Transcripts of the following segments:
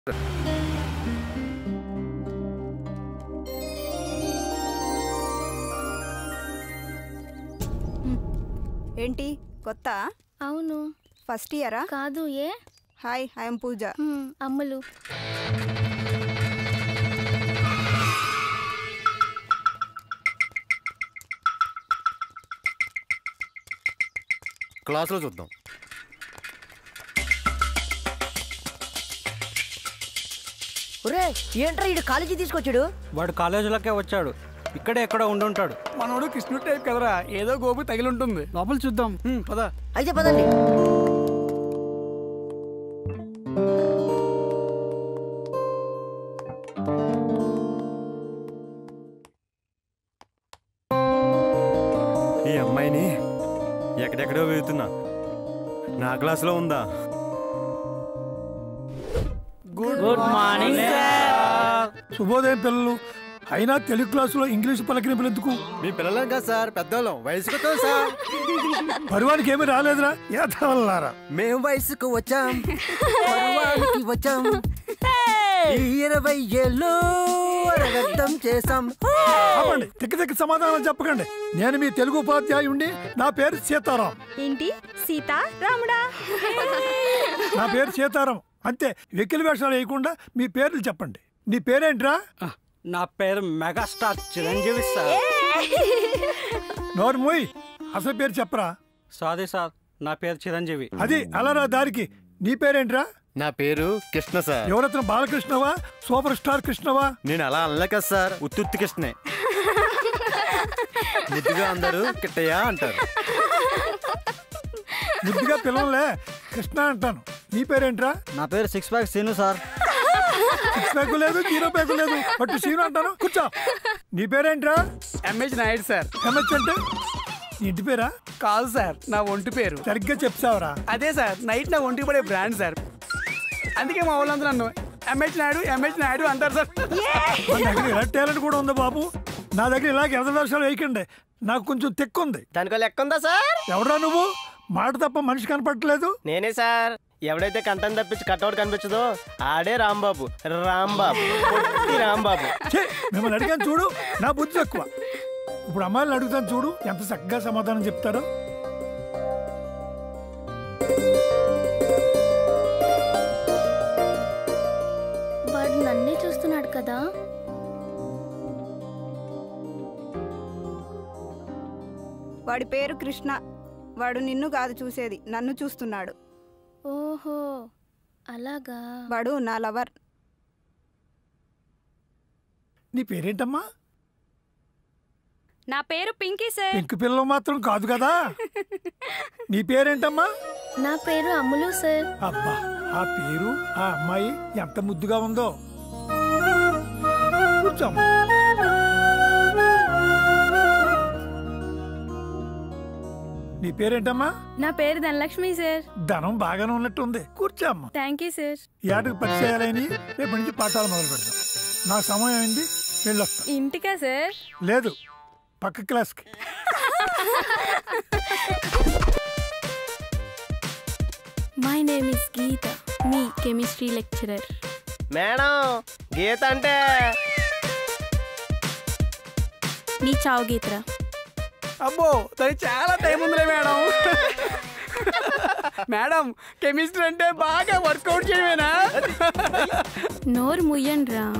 ఏంటి కొత్త? అవును. ఫస్ట్ ఇయరా? కాదు. ఏ? Hi, I'm Pooja. అమ్ములు. క్లాస్లో చూద్దాం. ఒరే ఏంట్రా ఇడు కాలేజీ తీసుకొచ్చాడు? వాడు కాలేజీలోకే వచ్చాడు, ఇక్కడే ఎక్కడ ఉండుంటాడు. మనోడు కృష్ణుడు టైప్ కదరా, ఏదో గోపు తగిలి ఉంటుంది. లోపల చూద్దాం పద. అయితే పదండి. ఈ అమ్మాయిని ఎక్కడెక్కడో వెళ్తున్నా, నా క్లాసులో ఉందా? Good morning sir. శుభోదయం పిల్లలు. అయినా తెలుగు క్లాసులో ఇంగ్లీష్ పలకరింపులు ఎందుకు? మీ పిల్లలం కదా సార్, పెద్దోళ్ళం, వయసుకు సార్. పరువానికి ఏమీ రాలేదురా, ఏదవల్లారా. మేము వయసుకు వచ్చాం, పరువానికి వచ్చాం, 20 ఏళ్ళు అరగద్దం చేసాం. తిక్క తిక్క సమాధానం చెప్పకండి. నేను మీ తెలుగు ఉపాధ్యాయుండి. నా పేరు సీతారాం. ఏంటి సీతా రాముడా? నా పేరు సీతారాం అంతే. వెకిలి వేషాలు వేయకుండా మీ పేర్లు చెప్పండి. నీ పేరేంట్రా? నా పేరు మెగాస్టార్ చిరంజీవి సార్. నోర్మోయ్, అసలు పేరు చెప్పరా? సారీ సార్, నా పేరు చిరంజీవి. అది అలారా దారికి. నీ పేరేంట్రా? నా పేరు కృష్ణ సార్. ఎవరత్న బాలకృష్ణవా, సూపర్ స్టార్ కృష్ణవా? నేను అలా అనలేక సార్, ఉత్తుత్తి కృష్ణే. ముద్దుగా అందరూ కిట్టయ్య అంటారు. ముద్దుగా పిల్లలే కృష్ణ అంటాను. నీ పేరేంట్రా? నా పేరు six pack Seenu sir. Six pack లేదు, జీరో ప్యాక్ లేదు, బట్ సీను అంటాను. కూర్చో. నీ పేరేంట్రా? MH Naidu sir. ఎంహెచ్ అంటే ఇంటి పేరా? కాదు సార్, నా ఒంటి పేరు. సరిగ్గా చెప్తావరా? అదే సార్, నైట్ నా ఒంటికి పడే బ్రాండ్ సార్. అందుకే మా వాళ్ళందరూ నన్ను ఎంహెచ్ నాయుడు అంటారు సార్. మన దగ్గర ఇలా టాలెంట్ కూడా ఉంది బాబు. నా దగ్గర ఇలాగ ఎర్ర వేషాలు వేయకండి, నాకు కొంచెం తెక్కుంది. దానికో లెక్క ఉందా సార్? ఎవరా నువ్వు? మాట తప్ప మనిషి కనపడట్లేదు. నేనే సార్. ఎవడైతే కంటం తప్పించి కట్అవుట్ కనిపించదో ఆడే రాంబాబు. రాంబాబు మిమ్మల్ని అడిగాను చూడు, నా బుద్ధి తక్కువ. ఇప్పుడు అమ్మాయిలను అడుగుతాను చూడు, ఎంత చక్కగా సమాధానం చెప్తారో. వాడు నన్నే చూస్తున్నాడు కదా. వాడి పేరు కృష్ణ. వాడు నిన్ను కాదు చూసేది, నన్ను చూస్తున్నాడు. ఓహో అలాగా. వాడు నా లవర్. నీ పేరేంటమ్మా? నా పేరు పింకీ సార్. పింక్ పిల్లలు మాత్రం కాదు కదా. నీ పేరేంటమ్మా? నా పేరు అమ్ములు సార్. అబ్బా, ఆ పేరు ఆ అమ్మాయి ఎంత ముద్దుగా ఉందో. కూర్చోమ్మా. నీ పేరేంటమ్మా? నా పేరు ధనలక్ష్మి సార్. ధనం బాగానే ఉన్నట్టుంది. కూర్చోమ్మా. Thank you sir. ఏటకు పరిచయాలని రేపు నుంచి పాఠాలు మొదలు పెడతాం. నా సమయం అయింది, వెళ్ళొస్తా. ఇంటికా సార్? లేదు, పక్క క్లాస్కి. మై నేమ్ ఇస్ గీత, మీ కెమిస్ట్రీ లెక్చరర్. మేడం, గీత అంటే నీ చావు గీతరా. అబ్బో, తను చాలా టైం ఉందిలే మేడం. మేడం, కెమిస్ట్రీ అంటే బాగా వర్కౌట్ చేయమేనా? నోరు ముయ్యండి రా.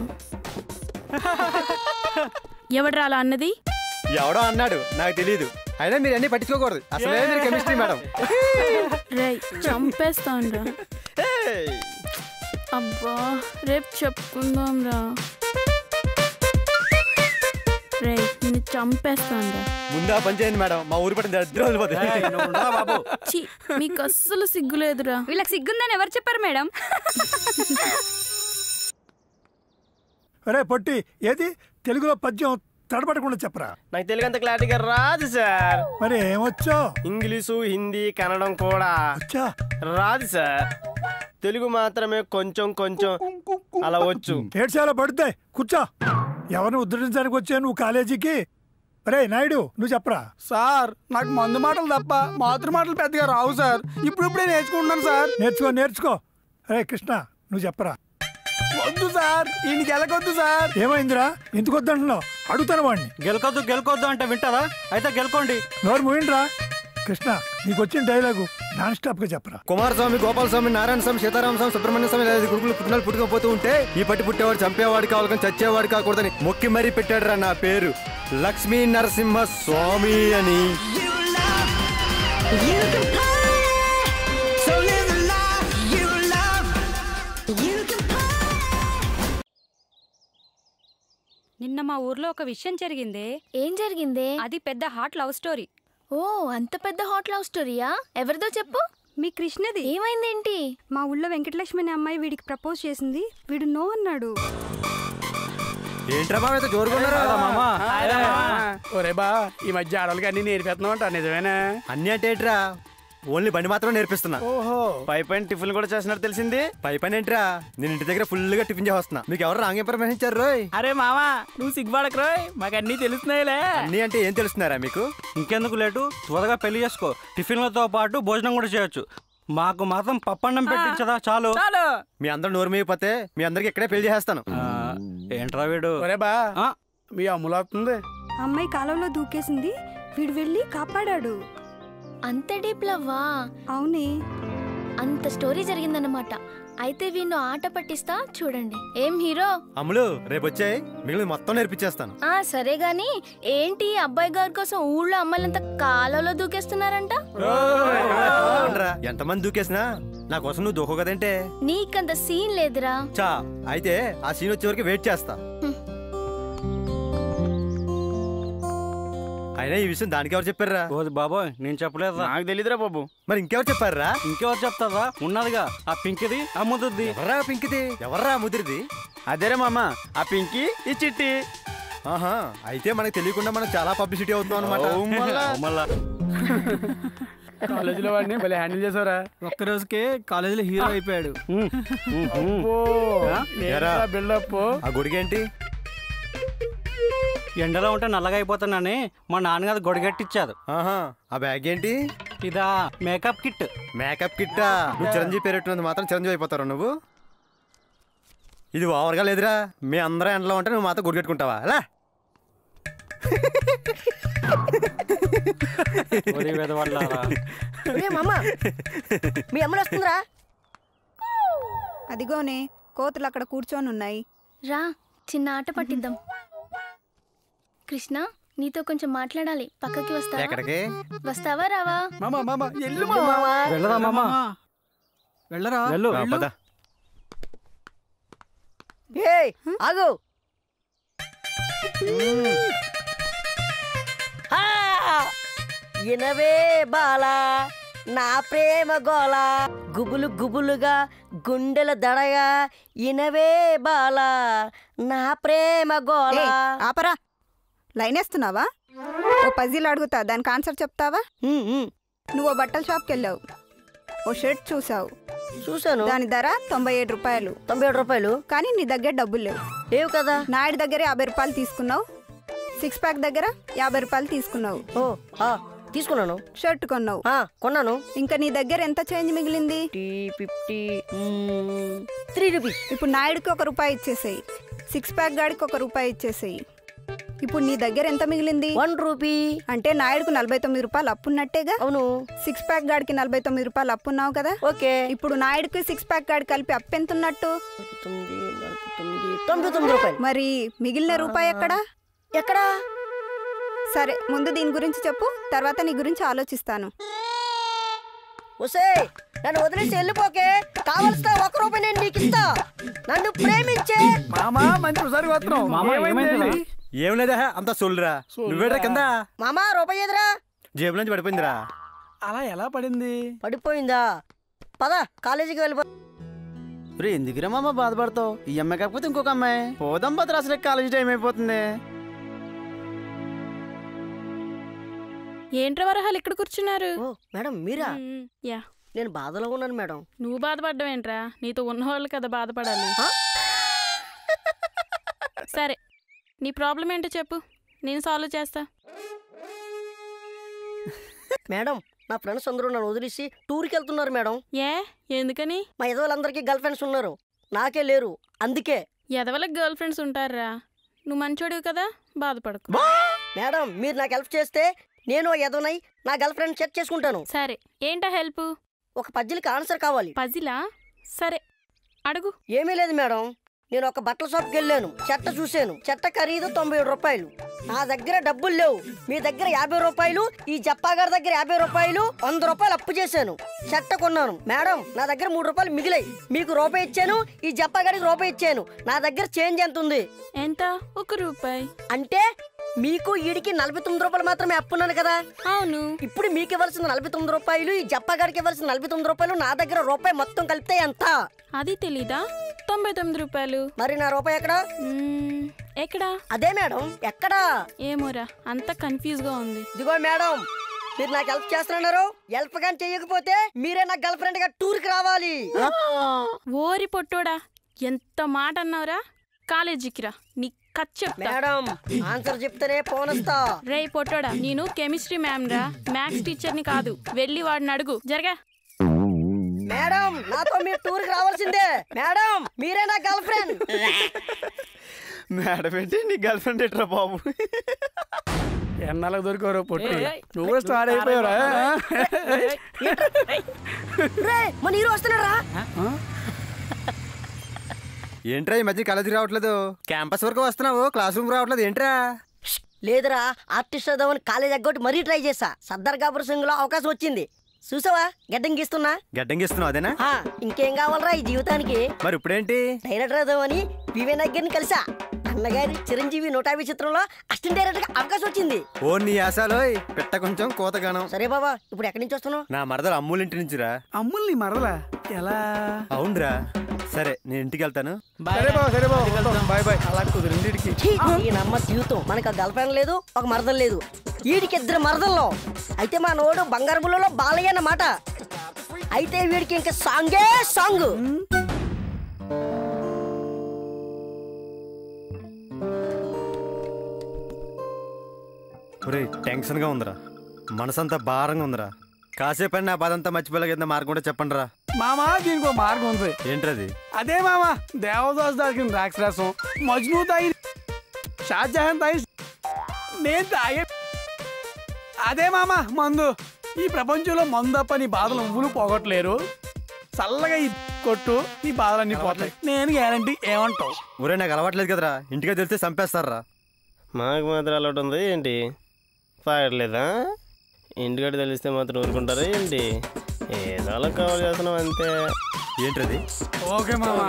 ఎవడ్రా అలా అన్నది? ఎవడో అన్నాడు, నాకు తెలీదు. అయినా మీరు అన్ని పట్టించుకోకూడదు. అసలే మీరు కెమిస్ట్రీ మేడం. రై చంపేస్తాను రా. అబ్బా, రేపు చెప్పుకుందాం రా. రే నిన్ను చంపేస్తాను రా. ముందు ఆ పని చేయండి మేడం, మా ఊరు పట్టిన బాబు. మీకు అస్సలు సిగ్గులేదురా. వీళ్ళకి సిగ్గుందని ఎవరు చెప్పారు మేడం? అరే పొట్టి, ఏది తెలుగులో పద్యం తడబడకుండా చెప్పరా. నాకు తెలుగు అంత క్లారిటీగా రాదు సార్. మరి ఏమొచ్చో? ఇంగ్లీషు, హిందీ, కన్నడం కూడా రాదు సార్. తెలుగు మాత్రమే కొంచెం కొంచెం అలా వచ్చు. ఏడ్చాలో పడుతాయి. కూర్చో. ఎవరిని ఉద్ధరించడానికి వచ్చా నువ్వు కాలేజీకి? అరే నాయుడు, నువ్వు చెప్పరా. సార్, నాకు మందు మాటలు తప్ప మాతృ మాటలు పెద్దగా రావు సార్. ఇప్పుడిప్పుడే నేర్చుకుంటున్నాను సార్. నేర్చుకో నేర్చుకో. అరే కృష్ణ, నువ్వు చెప్పరా. వద్దు సార్ ఈయనకి గెలకొద్దు సార్. ఏమైందిరా ఎందుకు వద్దంటున్నావు? అడుగుతాను వాడిని. గెలకొద్దు అంటే వింటారా? అయితే గెలుకోండి. నోరు మూయండిరా. కృష్ణ నీకు వచ్చిన డైలాగు నాన్ స్టాప్ గా చెప్పరా. కుమారస్వామి, గోపాలస్వామి, నారాయణ స్వామి, సీతారామ స్వామి, సుబ్రహ్మణ్య స్వామి 5 కొడుకులు పుట్టినాలు పుట్టుకపోతూ ఉంటే ఈ పట్టి పుట్టేవాడు చంపేవాడు కావాలి కానీ చచ్చేవాడు కాకూడదని మొక్కి మరీ పెట్టాడురా నా పేరు లక్ష్మీ నరసింహ స్వామి అని. నిన్న మా ఊర్లో ఒక విషయం జరిగిందే. ఏం జరిగిందే? అది పెద్ద హాట్ లవ్ స్టోరీ. ఓ అంత పెద్ద హాట్ లవ్ స్టోరీయా? ఎవరిదో చెప్పు. మీ కృష్ణది. ఏమైందేంటి? మా ఊళ్ళో వెంకటలక్ష్మి అనే అమ్మాయి వీడికి ప్రపోజ్ చేసింది. వీడు నో అన్నాడు. ఏంట్రా మామ అయితే జోరుకున్నారా? ఒరే బా ఈ మధ్య ఆడవాళ్ళకి అన్ని నేర్పేస్తున్నావు అంట, నిజమేనా? అన్ని అంటే ఏంట్రా? ఓన్లీ బండి మాత్రం నేర్పిస్తున్నా. ఓహో పై పైన టిఫిన్ కూడా చేసినట్టు తెలిసింది. పై పని ఏంట్రా? నేను ఇంటి దగ్గర ఫుల్ గా టిఫిన్ చేస్తున్నా. మీకు ఎవరు రాంగ్ ఇన్ఫర్మేషన్ ఇచ్చారు రోయ్? అరే మామా నువ్వు సిగ్గుపడకు రోయ్, మాకు అన్ని తెలుస్తున్నాయిలే. అన్ని అంటే ఏం తెలుస్తున్నారా మీకు? ఇంకెందుకు లేటు, త్వరగా పెళ్లి చేసుకో. టిఫిన్లతో పాటు భోజనం కూడా చేయొచ్చు. మాకు మాత్రం పప్పన్నం పెట్టించదా చాలు. మీ అందరూ నోరు మీగిపోతే మీ అందరికి ఇక్కడే పెళ్లి చేస్తాను. ఏంట్రా వీడు? ఒరే బా మీ అమ్ములు వస్తుంది. అమ్మాయి కాలంలో దూకేసింది. వీడు వెళ్ళి కాపాడాడు. అంత డీప్ లవ్వా? అవునే. అంత స్టోరీ జరిగిందన్నమాట. అయితే వీణ్ణు ఆట పట్టిస్తా చూడండి. ఏం హీరో? అమ్ములు రేపు వచ్చాయి, మిగిలిన మొత్తం నేర్పించేస్తాను. సరే గాని ఏంటి అబ్బాయి గారి కోసం ఊళ్ళో అమ్మాయిలంతా కాలంలో దూకేస్తున్నారంట? ఎంతమంది దూకేసినా నా కోసం నువ్వు దూకో కదంటే. నీకంత సీన్ లేదురా. చా అయితే ఆ సీన్ వచ్చే వరకు వెయిట్ చేస్తా. అయినా ఈ విషయం దానికి ఎవరు చెప్పారా? బాబోయ్ నేను చెప్పలేదా? నాకు తెలీదురా బాబు. మరి ఇంకెవరు చెప్పారా? ఇంకెవరు చెప్తారా? ఉన్నదిగా ఆ పింకిది ఆ ముద్దుది. ఎవర్రా పింకిది? ఎవర్రా ముదిరిది? అదేరా మామ ఆ పింకి ఈ చిట్టి. ఆహా అయితే మనకు తెలియకుండా మనం చాలా పబ్లిసిటీ అవుతున్నాం అనమాట. కాలేజీలో వాడిని భలే హ్యాండిల్ చేసావురా. ఒక్క రోజుకే కాలేజీలో హీరో అయిపోయాడు. బిల్డప్. ఆ గుడిగేంటి? ఎండలో ఉంటే నల్లగా అయిపోతానని మా నాన్నగారు గొడగట్టిచ్చారు. ఆహా ఆ బ్యాగ్ ఏంటి? ఇదా మేకప్ కిట్. మేకప్ కిట్టా? నువ్వు చిరంజీవి పేరెట్టినందుకు మాత్రం చిరంజీవి అయిపోతారు నువ్వు. ఇది ఓవర్గా లేదురా. మీ అందరూ ఎండలో ఉంటే నువ్వు మాత్రం గుడిగట్టుకుంటావా? అలా మీ అమ్మలు వస్తుందిరా. అదిగోనే కోతులు అక్కడ కూర్చొని ఉన్నాయి. రా చిన్న ఆట పట్టిద్దాం. కృష్ణ నీతో కొంచెం మాట్లాడాలి. పక్కకి వస్తావా? ఎక్కడికి వస్తావా రావా? వెళ్ళరా మామా, వెళ్ళరా. ఆగు. ఇనవే బాలా నా ప్రేమ గోళ గుబులు గుబులుగా గుండెల దడగా ఇనవే బాలా నా ప్రేమ గోళ. ఆపరా, లైన్ వేస్తున్నావా? ఓ పజిల్ అడుగుతా, దానికి ఆన్సర్ చెప్తావా? నువ్వు బట్టల షాప్కి వెళ్ళావు, ఓ షర్ట్ చూసాను. దాని ధర 97 రూపాయలు. 97 రూపాయలు? కానీ నీ దగ్గర డబ్బులు లేవు. లేవు కదా. నాయుడు దగ్గర 50 రూపాయలు తీసుకున్నావు. 6 ప్యాక్ దగ్గర 50 రూపాయలు తీసుకున్నావు. తీసుకున్నాను. షర్ట్ కొన్నావు. కొన్నాను. ఇంకా నీ దగ్గర ఎంత చేంజ్ మిగిలింది? 3 రూపీస్. ఇప్పుడు నాయుడుకి 1 రూపాయి ఇచ్చేసేయి. 6 ప్యాక్ గాడికి 1 రూపాయి ఇచ్చేసేయి. ఇప్పుడు నీ దగ్గర ఎంత మిగిలింది? 1 రూపీ. అంటే నాయుడుకు 49 రూపాయలు అప్పున్నట్టేగా. అవును. 6 ప్యాక్ గాడికి 49 రూపాయలు అప్పున్నావు కదా. ఓకే. ఇప్పుడు నాయుడుకి 6 ప్యాక్ గాడి కలిపి అప్పు ఎంత ఉన్నట్టు? 99 రూపాయలు. మరి మిగిలిన రూపాయి ఎక్కడా? ఎక్కడా? సరే ముందు దీని గురించి చెప్పు, తర్వాత నీ గురించి ఆలోచిస్తాను. ఒసే నన్ను వదిలేసి వెళ్ళిపోకే. కావలసిన 1 రూపాయి నేను నీకు ఇస్తా. నన్ను ప్రేమించే మామా మంచి ఒకసారి వస్తున్నావు. ఏం లేదా అంతా సొల్లురా. నువ్వేరా కింద? మామా రూపాయి ఎదురా జేబుల నుంచి పడిపోయిందిరా. అలా ఎలా పడింది? పడిపోయిందా? పద కాలేజీకి వెళ్ళిపో. ఎందుకురా మామ బాధపడతావు? ఈ అమ్మాయి కాకపోతే ఇంకొక అమ్మాయి. పోదాం పదరా, అసలే కాలేజీ టైం అయిపోతుంది. ఏంట్రా వరహాలు ఇక్కడ కూర్చున్నారు? మేడం మీరా? యా నేను బాధలో ఉన్నాను మేడం. నువ్వు బాధపడ్డం ఏంట్రా? నీతో ఉన్నవాళ్ళు కదా బాధపడాలి. సరే నీ ప్రాబ్లం ఏంటో చెప్పు, నేను సాల్వ్ చేస్తా. మేడం నా ఫ్రెండ్స్ అందరూ నన్ను వదిలేసి టూర్కి వెళ్తున్నారు మేడం. ఎందుకని? మా ఎదవాళ్ళందరికీ గర్ల్ ఫ్రెండ్స్ ఉన్నారు. నాకే లేరు, అందుకే. ఎదవలకు గర్ల్ ఫ్రెండ్స్ ఉంటారా? నువ్వు మంచోడివి కదా, బాధపడకు. మేడం, మీరు నాకు హెల్ప్ చేస్తే నేను ఎదవనై నా గర్ల్ ఫ్రెండ్ సెట్ చేసుకుంటాను. సరే, ఏంటా హెల్ప్? ఒక పజిల్కి ఆన్సర్ కావాలి. పజిలా? సరే అడుగు. ఏమీ లేదు మేడం, నేను ఒక బట్టల షాప్కి వెళ్ళాను. చెట్ట చూశాను. చెట్ట ఖరీదు 97 రూపాయలు. నా దగ్గర డబ్బులు లేవు. మీ దగ్గర 50 రూపాయలు, ఈ జప్పా గారి దగ్గర 50 రూపాయలు, 100 రూపాయలు అప్పు చేశాను. చెట్ట కొన్నాను. మేడం, నా దగ్గర 3 రూపాయలు మిగిలాయి. మీకు రూపాయి ఇచ్చాను, ఈ జప్పా గారికి రూపాయి ఇచ్చాను. నా దగ్గర చేంజ్ ఎంత ఉంది? ఎంత? 1 రూపాయి. అంటే మీకు ఈడికి 49 రూపాయలు మాత్రమే అప్పున్నాను కదా. అవును. ఇప్పుడు మీకు ఇవ్వాల్సిన 49 రూపాయలు, ఈ జప్పా గారికి ఇవ్వాల్సిన 49 రూపాయలు, నా దగ్గర రూపాయి మొత్తం కలిపితే ఎంత? అది తెలీదా? 99 రూపాయలు. మరి నా రూపాయి ఎక్కడా? ఎక్కడా? అదే మేడం, ఎక్కడా? ఏమోరా, అంత కన్ఫ్యూజ్ గా ఉంది. ఇదిగో మేడం, మీరు నాకు హెల్ప్ చేస్తున్నారు. హెల్ప్ కానీ చేయకపోతే మీరే నా గర్ల్ ఫ్రెండ్ గా టూర్ కి రావాలి. ఓరి పొట్టోడా, ఎంత మాట అన్నావురా? కాలేజీకి రా, నీ మేడం ఆన్సర్ చెప్తేనే పోనొస్తా. రే పొట్టోడా, నేను కెమిస్ట్రీ మ్యామ్ రా, మ్యాథ్స్ టీచర్ ని కాదు. వెళ్ళి వాడిని అడుగు. జరగా. మేడం, నాతో మీరు టూర్ కి రావాల్సిందే. మేడం, మీరే నా గర్ల్ ఫ్రెండ్. మేడం ఏంటి నీ గర్ల్ ఫ్రెండ్ ఎట్రా బాబు? ఎన్నాళ్ళకి దొరికారు పొట్టి, నువ్వు కూడా స్టార్ట్ అయిపోయారా? మన హీరో వస్తున్నారా? ఏంట్రా ఈ మధ్య కాలేజీకి రావట్లేదు? క్యాంపస్ వరకు వస్తున్నావు, క్లాస్ రూమ్ రావట్లేదు ఏంట్రా? లేదురా, ఆర్టిస్ట్ చదవని కాలేజ్ ఎగ్గొట్టి మరీ ట్రై చేసా. సర్దార్ గబ్బర్ సింగ్ లో అవకాశం వచ్చింది. చూసావా గడ్డం గీస్తున్నా? గడ్డం గీస్తున్నావు అదేనా? ఇంకేం కావాలరా ఈ జీవితానికి? మరి ఇప్పుడేంటి? డైరెక్టర్ చదవని వివే నగ్గర్ని కలిసా. అన్నగారి చిరంజీవి 150 చిత్రంలో అసిస్టెంట్ డైరెక్టర్ గా అవకాశం వచ్చింది. ఓ నీ ఆశాలో పెట్ట కొంచెం కోతగానం. సరే బాబా, ఇప్పుడు ఎక్కడి నుంచి వస్తున్నావు? నా మరదలు అమ్ముల ఇంటి నుంచిరా. అమ్ముల్ని మరదలా? ఎలా? అవునరా. సరే నేను ఇంటికి వెళ్తాను. సరే బాబు, బాయ్ బాయ్. అలా కుదిరింది ఇంటికి. ఈ నమ్మ జీవితం. మనకు గర్ల్ ఫ్రెండ్ లేదు, ఒక మరదలు లేదు. వీడికి 2 మరదల్లో. అయితే మా నోడు బంగారు బుల్లలో బాలయ్య అన్నమాట. అయితే వీడికి ఇంకా సాంగే సాంగ్. టెన్షన్ గా ఉందిరా, మనసంతా భారంగా ఉందిరా. కాసేపని నా బాధ అంతా మర్చిపోలేక మార్గం కూడా చెప్పండి రా. మామా, దీనికి ఒక మార్గం ఉంది. ఏంటది? అదే మామా, దేవదాస్ తాగిన ద్రాక్షరసం, మజ్ను తాగి, షాజహాన్ తాగి, నేను తాగే అదే మామా మందు. ఈ ప్రపంచంలో మందు తప్ప నీ బాధలు నువ్వులు పోగొట్టలేరు. చల్లగా కొట్టు, నీ బాధలన్నీ పోతాయి. నేను గ్యారంటీ. ఏమంటావు? ఊరే నాకు అలవాట్లేదు కదరా, ఇంటికి తెలిస్తే చంపేస్తారా. మాకు మాత్రం అలవాటు ఉంది ఏంటి? పాడలేదా? ఇంటికాడ తెలిస్తే మాత్రం ఊరుకుంటారా ఏంటి? ఏదో అలా కవర్ చేస్తున్నాం అంతే. ఏంటది? ఓకే మామా.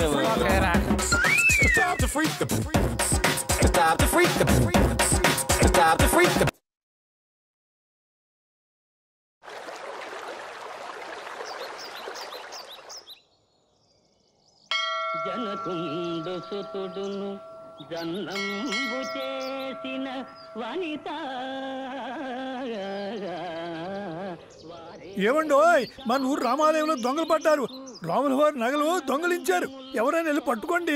జనకుండు సుతుడును జన్నంబు చేసిన వనిత. ఏమండోయ్, మన ఊరు రామాలయంలో దొంగలు పడ్డారు. రాముల వారి నగలు దొంగలించారు. ఎవరైనా వెళ్ళి పట్టుకోండి.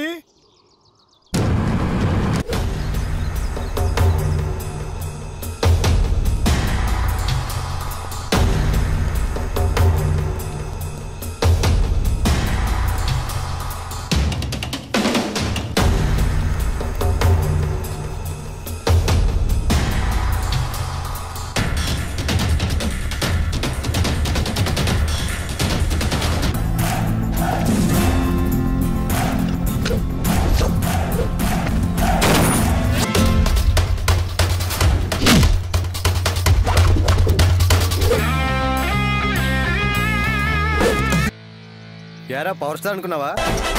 యారా పవర్ స్టార్ అనుకున్నావా?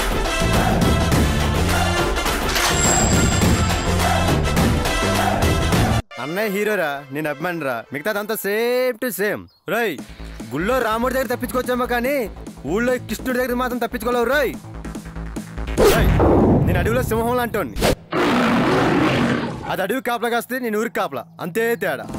అన్నయ్య హీరోరా, నేను అభిమానిరా. మిగతాదంతా సేమ్ టు సేమ్. రోయ్, గుళ్ళో రాముడి దగ్గర తప్పించుకోవచ్చామో కానీ ఊళ్ళో కృష్ణుడి దగ్గర మాత్రం తప్పించుకోలేవు. రోయ్, నేను అడవిలో సింహం లాంటి. అది అడవి కాపలా కాస్తే నేను ఊరికి కాపలా, అంతే తేడా.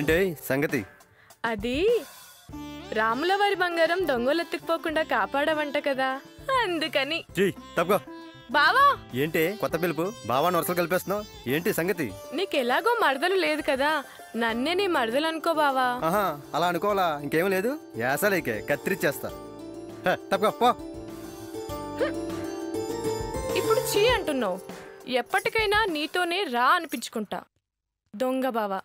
ఏంటి సంగతి? అది రాముల వారి బంగారం దొంగలు ఎత్తుకుపోకుండా కాపాడవంట కదా, అందుకని. తప్పుకో బావా. ఏంటి కొత్త పిలుపు? బావా వరుసలు కలిపేస్తున్నావు ఏంటి సంగతి? నీకెలాగో మరదలు లేదు కదా, నన్నే నీ మరదలు అనుకో బావా. అలా అనుకోవాలా? ఇంకేం లేదు, యాసలేకే కత్తిరిచ్చేస్తా. తప్పుకో పో. ఇప్పుడు చీ అంటున్నావు, ఎప్పటికైనా నీతోనే రా అనిపించుకుంటా దొంగ బావా.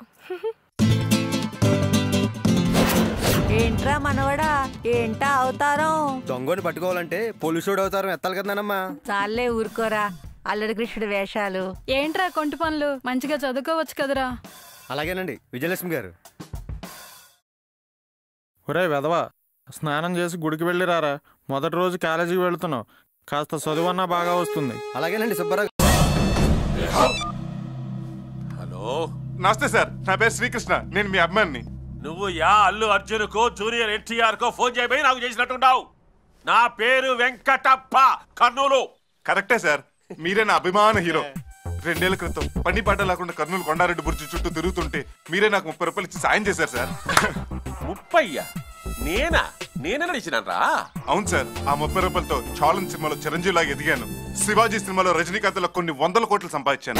ఏంట్రా మనవడా, ఏంటా అవతారం? దొంగని పట్టుకోవాలంటే పోలీసుడు అవతారం ఎత్తాలి కదనమ్మా. చాలే ఊరుకోరా, అల్లడి కృష్ణుడి వేషాలు. ఏంట్రా కొంటి పనులు, మంచిగా చదువుకోవచ్చు కదరా. అలాగేనండి విజయలక్ష్మి గారు. ఒరే వెధవా, స్నానం చేసి గుడికి వెళ్ళి రారా. మొదటి రోజు కాలేజీకి వెళుతున్నావు, కాస్త చదువన్నా బాగా వస్తుంది. అలాగేనండి సుబ్బారావు. హలో, నమస్తే సార్, నా పేరు శ్రీకృష్ణ, నేను మీ అభిమాని. నువ్వు యా అల్లు అర్జున్ కో జూనియర్ ఎన్టీఆర్ కో ఫోన్ చేయబోయి నాకు చేసినట్టున్నావు. నా పేరు వెంకటప్ప, కర్నూలు. కరెక్టే సార్, మీరే నా అభిమాన హీరో. 2 ఏళ్ల క్రితం పని పాట లేకుండా కర్నూలు కొండారెడ్డి బుర్జి చుట్టూ తిరుగుతుంటే మీరే నాకు 30 రూపాయలు ఇచ్చి సాయం చేశారు సార్. 30? నేనే నడిచినారా? అవును సార్, ఆ 30 రూపాయలతో చాలన్ సినిమాలో చిరంజీవి లాగా ఎదిగాను. శివాజీ సినిమాలో రజనీకాంత్లో కొన్ని 100 కోట్లు సంపాదించాను.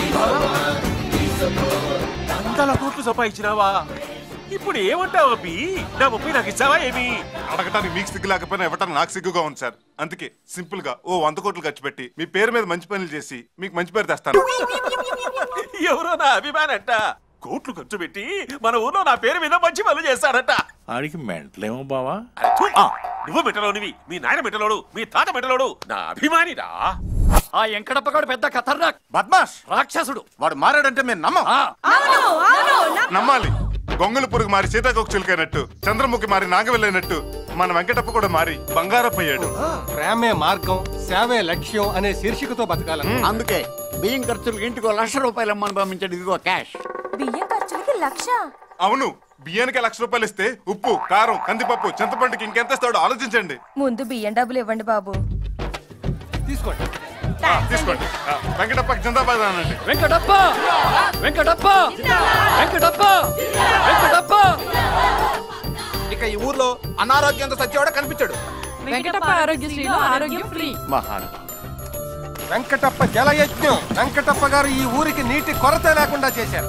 100 కోట్లు సంపాదించినావా? ఇప్పుడు ఏమంటావు అబ్బి? నా 30 నాకు ఇచ్చావా ఏమి? అడగటానికి మీకు సిగ్గు లేకపోయినా ఇవ్వటానికి నాకు సిగ్గుగా ఉంది సార్. అందుకే సింపుల్ గా 100 కోట్లు ఖర్చు పెట్టి మీ పేరు మీద మంచి పనులు చేసి మీకు మంచి పేరు తెస్తాను. ఎవరో నా అభిమానంట కోట్లు ఖర్చు పెట్టి మన ఊర్లో నా పేరు మీద మంచి పనులు చేస్తాడట. ఆడికి మెంటలేమో బావా. నువ్వు మెట్టలోనివి, మీ నాయన మెట్టలోడు, మీ తాత మెట్టలోడు, నా అభిమానిరా. ఆ వెంకటప్పగాడు పెద్ద ఖతర్నాక్ బద్మాష్ రాక్షసుడు. వాడు మారాడంటే మేము నమ్మాలి. గొంగళ పురుగు మారి సీతాకోక చిలుకైనట్టు, చంద్రముఖి మారి నాగవెళ్ళైనట్టు మన వెంకటప్ప కూడా మారి బంగారప్పయ్యాడు. ప్రేమే మార్గం, సేవే లక్ష్యం అనే శీర్షికతో బతకాలని. అందుకే బియ్యం ఖర్చులకు ఇంటికి 1,00,000 రూపాయలు అమ్మని పంపించాడు. ఇదిగో క్యాష్. బియ్యం ఖర్చులకి 1,00,000? అవును, బియ్యానికి 1,00,000 రూపాయలు ఇస్తే ఉప్పు, కారం, కందిపప్పు, చింతపండుకి ఇంకెంత ఇస్తాడో ఆలోచించండి. ముందు బియ్యం డబ్బులు ఇవ్వండి బాబు. తీసుకోండి. వెంకటప్పకి జిందాబాద్ అనండి. వెంకటప్ప, వెంకటప్ప, వెంకటప్ప, వెంకటప్ప. ఇక ఈ ఊర్లో అనారోగ్యంతో సచ్చేవాడ కనిపించాడు. వెంకటప్ప ఆరోగ్యశ్రీలో ఆరోగ్యం ఫ్రీ. వెంకటప్ప జలయజ్ఞం. వెంకటప్ప గారు ఈ ఊరికి నీటి కొరత లేకుండా చేశారు.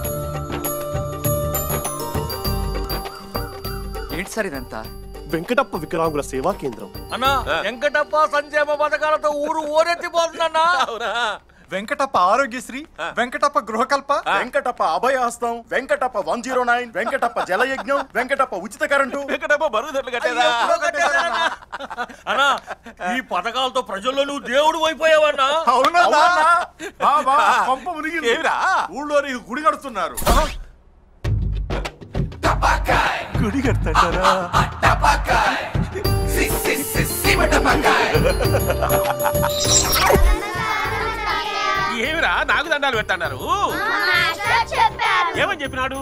ఏంటి సార్ ఇదంతా? వెంకటప్ప వికలాంగుల సేవా కేంద్రం. అన్నా, వెంకటప్ప సంక్షేమ పథకాలతో ఊరు ఓరెత్తిపోతుందన్నా. వెంకటప్ప ఆరోగ్యశ్రీ, వెంకటప్ప గృహకల్ప, వెంకటప్ప అభయహస్తం, వెంకటప్ప 109, వెంకటప్ప జలయజ్ఞం, వెంకటప్ప ఉచిత కరెంటు, వెంకటప్ప బరువుదర్లు కట్టేదా? అన్నా, ఈ పథకాలతో ప్రజల్లో నువ్వు దేవుడు అయిపోయావన్నా. ఏమిరా ఊళ్ళో నీకు గుడి కడుతున్నారు. గుడి కడతారా? ఏమిరా నాకు దండాలు పెట్టన్నారు? ఏమని చెప్పినాడు?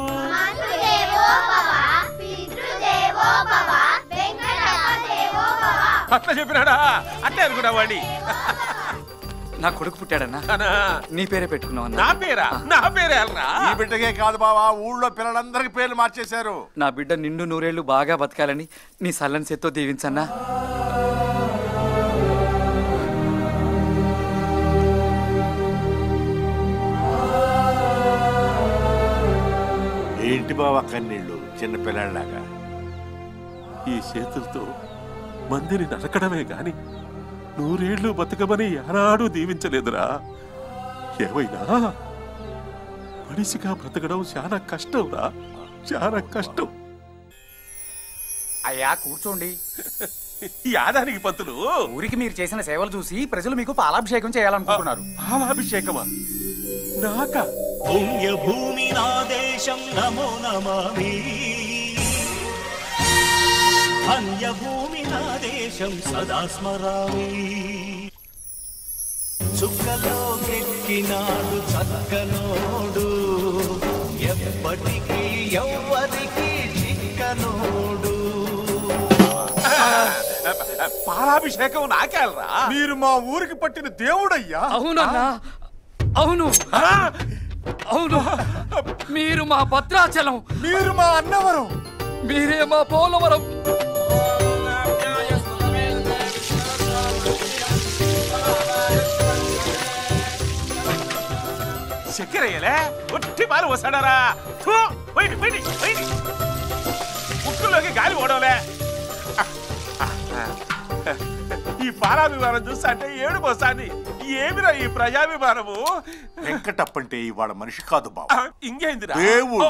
అట్లా చెప్పినాడా? అట్లే అనుకున్నావాడి. నా కొడుకు పుట్టాడన్నా, నీ పేరే పెట్టుకున్నావు. నా పేరా? నా పేరే అల్రా. ఈ బిడ్డకే కాదు బావా, ఊళ్ళో పిల్లలందరికి పేర్లు మార్చేశారు. నా బిడ్డ నిండు 100 ఏళ్ళు బాగా బతకాలని నీ సల్లని చేత్తో దీవించన్నా. ఏంటి బావా కన్నీళ్ళు చిన్న పిల్లలాగా? ఈ చేతులతో మందిని నరకడమే గాని 100 ఏళ్ళు బతకమని ఎనాడూ దీవించలేదురా. ఏమైనా మనిషిగా బ్రతకడం చాలా కష్టం రా, చాలా కష్టం. అయ్యా కూర్చోండి. యాదానికి పంతులు, ఊరికి మీరు చేసిన సేవలు చూసి ప్రజలు మీకు పాలాభిషేకం చేయాలనుకుంటున్నారు. పాలాభిషేకమా? నాక? పుణ్యభూమి నా దేశం నమో నమామి, ధన్యభూమి నా దేశం సదా స్మరామి. చుక్కలో కెక్కినాడు చక్కనోడు, ఎప్పటికీ ఎవ్వరికి చిక్కనోడు. పాలాభిషేకం నాకేలరా? మీరు మా ఊరికి పట్టిన దేవుడయ్యా. అవునన్నా, అవును. అవును, మీరు మా భద్రాచలం, మీరు మా అన్నవరం, మీరే మా పోలవరం. చక్కెరయ్యలే ఒట్టి పాలు వస్తాడారా? ముక్కులోకి గాలి పోవడంలే. ఈ పాలాభిమానం చూస్తా అంటే ఏడుపు వస్తాంది. ఏమిరా ఈ ప్రజాభిమానము? వెంకటప్పంటే ఇవాళ మనిషి కాదు బాబు, ఇంకేందిరా దేవుడు.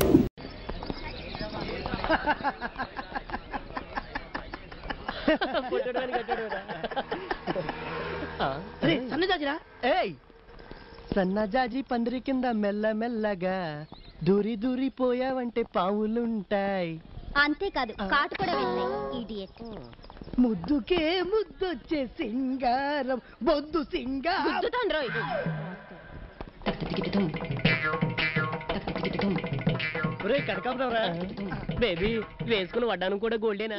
సన్నజాజిరా సన్నజాజి పందిరి కింద మెల్ల మెల్లగా దూరి దూరి పోయావంటే పావులుంటాయి. అంతేకాదు కాటు కూడా వెళ్తాయి. ఇడియట్. ముద్దుకే ముద్దొచ్చే సింగారం బొద్దు సింగారం. కనకాంబరా బేబీ వేసుకుని వడ్డాను కూడా గోల్డేనా?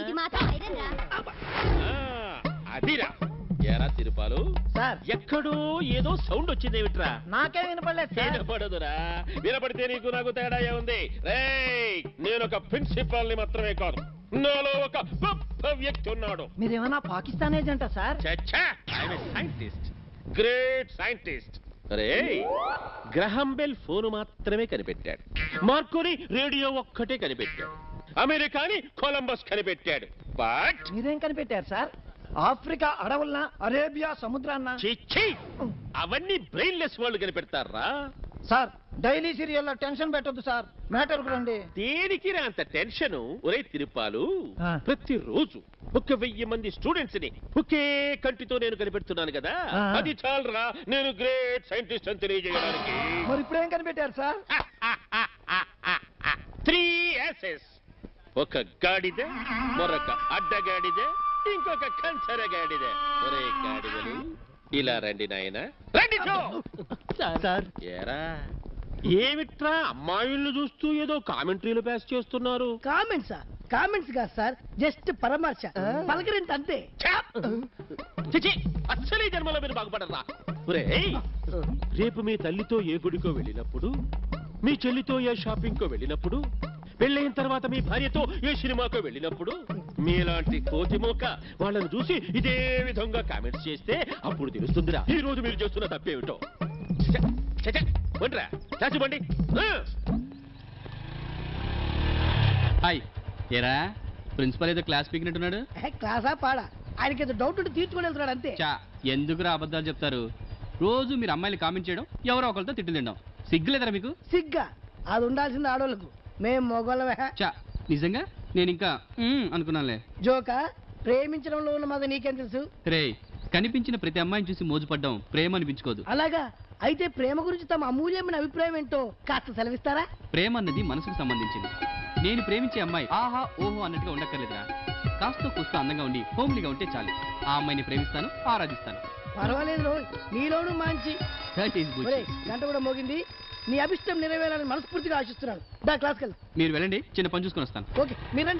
అదిరా ఎరా తిరుపాలు సార్, ఎక్కడో ఏదో సౌండ్ వచ్చిందేమిట్రా? నాకే వినపడలేదు. వినపడదురా? వినపడితే నీకు నాకు తేడా ఏముంది? రేయ్, నేను ఒక ప్రిన్సిపాల్ ని మాత్రమే కాదు, నాలో ఒక గొప్ప వ్యక్తి ఉన్నాడు. మీరేమన్నా పాకిస్తాన్ ఏజెంటా సార్? Scientist, great scientist. అరే, గ్రహం బెల్ ఫోన్ మాత్రమే కనిపెట్టాడు, మార్కోని రేడియో ఒక్కటే కనిపెట్టాడు, అమెరికాని కొలంబస్ కనిపెట్టాడు. బట్ మీరేం కనిపెట్టారు సార్? ఆఫ్రికా అడవులన, అరేబియా సముద్రాన్న? అవన్నీ బ్రెయిన్లెస్ వాళ్ళు కనిపెడతారా సార్? డైలీ సీరియల్ టెన్షన్ పెట్టొద్దు సార్, మ్యాటర్ రండి. దేనికి అంత టెన్షన్? ఒరే తిరుపాలు, ప్రతిరోజు 1000 మంది స్టూడెంట్స్ ని ఒకే కంటితో నేను కనిపెడుతున్నాను కదా, అది చాలరా నేను గ్రేట్ సైంటిస్ట్ అని తెలియజేయడానికి. మరి ఇప్పుడేం కనిపెట్టారు సార్? 3 S's. ఒక గాడిద, మరొక అడ్డగాడిద, ఇంకొక కంచర గాడిద. ఒరే గాడిదలు, ఇలా రండి నాయన, రండి. సార్ ఏరా ఏమిట్రా అమ్మాయిల్ని చూస్తూ ఏదో కామెంటరీలు పాస్ చేస్తున్నారు? కామెంట్సా? కామెంట్స్ కాదు సార్, జస్ట్ పరామర్శ, పలకరింత అంతే. అస్సలే జన్మలో మీరు బాగుపడరా? రేపు మీ తల్లితో ఏ గుడికో వెళ్ళినప్పుడు, మీ చెల్లితో ఏ షాపింగ్ కో వెళ్ళినప్పుడు, పెళ్ళైన తర్వాత మీ భార్యతో ఏ సినిమాకో వెళ్ళినప్పుడు, మీలాంటి కోతిమోక వాళ్ళని చూసి ఇదే విధంగా కామెంట్స్ చేస్తే అప్పుడు తెలుస్తుందిరా ఈ రోజు మీరు చేస్తున్న తప్పేమిటో. బండి. హాయ్, ఏరా ప్రిన్సిపల్ ఏదో క్లాస్ పీకినట్టున్నాడు. క్లాసా పాడా? ఆయనకి ఏదో డౌట్ ఉంటే తీర్చుకొని వెళ్తున్నాడు అంతే. ఎందుకురా అబద్ధాలు చెప్తారు? రోజు మీరు అమ్మాయిలు కామెంట్ చేయడం, ఎవరో ఒకరితో తిట్లు తినడం, సిగ్గులేదరా మీకు? సిగ్గా? అది ఉండాల్సింది ఆడోళ్ళకు, మేం మొగోళ్ళమే. నిజంగా నేను ఇంకా అనుకున్నానులే. జోకా? ప్రేమించడంలో ఉన్న మాది నీకేం తెలుసు? రే, కనిపించిన ప్రతి అమ్మాయిని చూసి మోజుపడ్డం ప్రేమ అనిపించుకోదు. అలాగా? అయితే ప్రేమ గురించి తమ అమూల్యమైన అభిప్రాయం ఏంటో కాస్త సెలవిస్తారా? ప్రేమ అన్నది మనసుకు సంబంధించింది. నేను ప్రేమించే అమ్మాయి ఆహా ఓహో అన్నట్టుగా ఉండక్కర్లేదురా. కాస్త కూస్తో అందంగా ఉండి హోమ్లీగా ఉంటే చాలు. ఆ అమ్మాయిని ప్రేమిస్తాను, ఆరాధిస్తాను. పర్వాలేదు, నీలోను మంచి. గంట కూడా మోగింది. నీ అభిష్టం నెరవేరాలని మనస్ఫూర్తిగా ఆశిస్తున్నాను. దా క్లాస్కి వెళ్దాం. మీరు వెళ్ళండి, చిన్న పని చూసుకొని వస్తాను. ఓకే, మీరండి.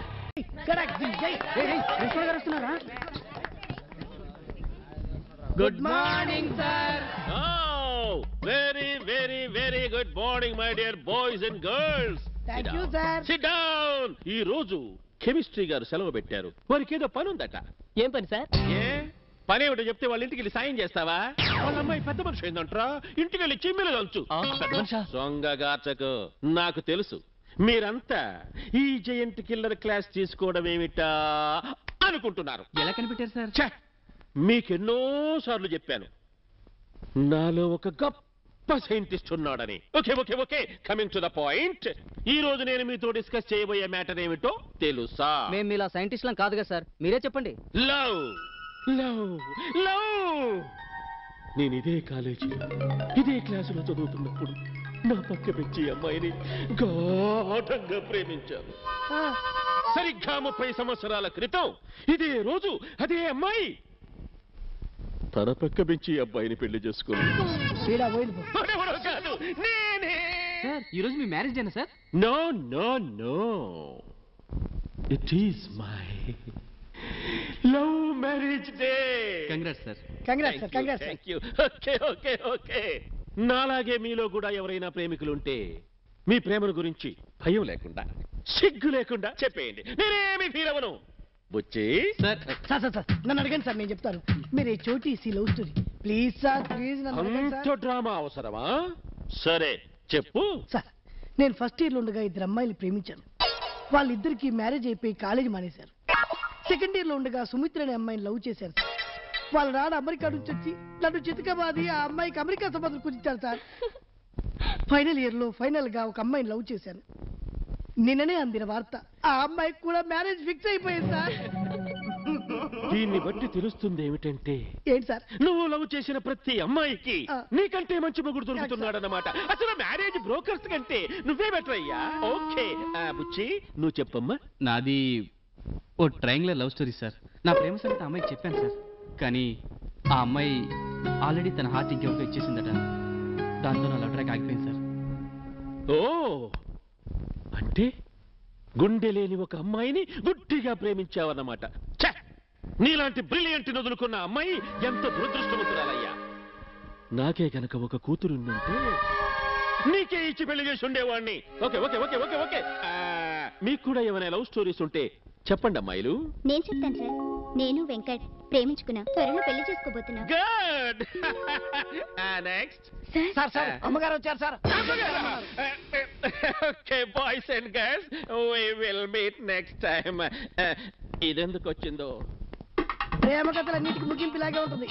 Good morning sir. Very very very good morning my dear boys and girls. Thank you sir. Sit down. ఈ రోజు కెమిస్ట్రీ గారు సెలవు పెట్టారు. వారికి ఏదో పని ఉందట. ఏం పని సార్? పని ఏమిటో చెప్తే వాళ్ళ ఇంటికి వెళ్ళి సాయం చేస్తావా? వాళ్ళ అమ్మాయి పెద్ద మనిషి అయిందంటారా, ఇంటికి వెళ్ళి చిమ్మిలు దంచు. సొంగగాచకు. నాకు తెలుసు మీరంతా ఈ జయంట్ కిల్లర్ క్లాస్ తీసుకోవడం ఏమిటా అనుకుంటున్నారు. ఎలా కనిపెట్టారు సార్? మీకెన్నో సార్లు చెప్పాను, నాలో ఒక గొప్ప సైంటిస్ట్ ఉన్నాడని. Okay okay okay, coming to the point. ఈ రోజు నేను మీతో డిస్కస్ చేయబోయే మ్యాటర్ ఏమిటో తెలుసా? మేము ఇలా సైంటిస్ట్లం కాదుగా సార్, మీరే చెప్పండి. Love love love. నేను ఇదే కాలేజీలో ఇదే క్లాసులో చదువుతున్నప్పుడు నా పక్క పెంచి అమ్మాయిని గాఢంగా ప్రేమించాను. సరిగ్గా 30 సంవత్సరాల క్రితం ఇదే రోజు అదే అమ్మాయి తన పక్క పెంచి అబ్బాయిని పెళ్లి చేసుకున్నాను. ఈ రోజు మీ మ్యారేజ్ డేనా sir? No no no, it is my love marriage day. Congrats sir. Congrats sir. Congrats. Thank you. Okay okay okay. నాలాగే మీలో కూడా ఎవరైనా ప్రేమికులుంటే మీ ప్రేమను గురించి భయం లేకుండా సిగ్గు లేకుండా చెప్పేయండి, నేనేమి ఫీల్ అవ్వను. బుచ్చి సార్ నన్ను అడగండి సార్, నేను చెప్తాను. మీరు ఈ చోటి love story please sir, please నన్ను అడగండి అంత సార్. డ్రామా అవసరమా? సరే చెప్పు. సార్ నేను ఫస్ట్ ఇయర్ లో ఉండగా 2 అమ్మాయిలు ప్రేమించాను. వాళ్ళిద్దరికి మ్యారేజ్ అయిపోయి కాలేజీ మానేశారు. సెకండ్ ఇయర్ లో ఉండగా సుమిత్ర అనే అమ్మాయిని లవ్ చేశాను సార్. వాళ్ళ నాన్న అమెరికా నుంచి వచ్చి నన్ను చితకబాది ఆ అమ్మాయికి అమెరికా సంబంధం కుదించారు సార్. ఫైనల్ ఇయర్ లో ఫైనల్ గా ఒక అమ్మాయిని లవ్ చేశాను. నిన్ననే అందిన వార్త ఆ అమ్మాయికి కూడా మ్యారేజ్ ఫిక్స్ అయిపోయింది సార్. దీన్ని బట్టి తెలుస్తుంది ఏమిటంటే ఏంటి సార్, నువ్వు లవ్ చేసిన ప్రతి అమ్మాయికి నీకంటే మంచి మొగుడు దొరుకుతున్నాడన్నమాట. అసలు మ్యారేజ్ బ్రోకర్స్ కంటే నువ్వే బెటర్ అయ్యా. ఓకే బుచ్చి నువ్వు చెప్పమ్మా. నాది ఓ ట్రయాంగులర్ లవ్ స్టోరీ సార్. నా ప్రేమ సంగతి అమ్మాయికి చెప్పాను సార్, కానీ ఆ అమ్మాయి ఆల్రెడీ తన హార్ట్ ఇంకెవరికో ఇచ్చేసిందట. దాంతో నా లవ్ ట్రాక్ ఆగిపోయింది సార్. ఓ అంటే గుండె లేని ఒక అమ్మాయిని గుడ్డిగా ప్రేమించావన్నమాట. ఛ! నీలాంటి బ్రిలియంట్ వదులుకున్న అమ్మాయి ఎంత దురదృష్టవంతురాలయ్యా. నాకే గనక ఒక కూతురుందంటే నీకే ఇచ్చి పెళ్లి చేసి ఉండేవాడిని. Okay okay okay okay okay మీకు కూడా ఏమైనా లవ్ స్టోరీస్ ఉంటే చెప్పండి అమ్మాయిలు. నేను చెప్తాను సార్. నేను వెంకట్ ప్రేమించుకున్నా, త్వరలో పెళ్లి చేసుకోబోతున్నా. గుడ్. నెక్స్ట్ సార్ సార్ అమ్మగారు వచ్చారు sir. Okay boys and girls we will meet next time. ఇదెందుకు వచ్చిందో ప్రేమ కథలన్నిటికీ ముగింపు ఇలాగే ఉంటుంది.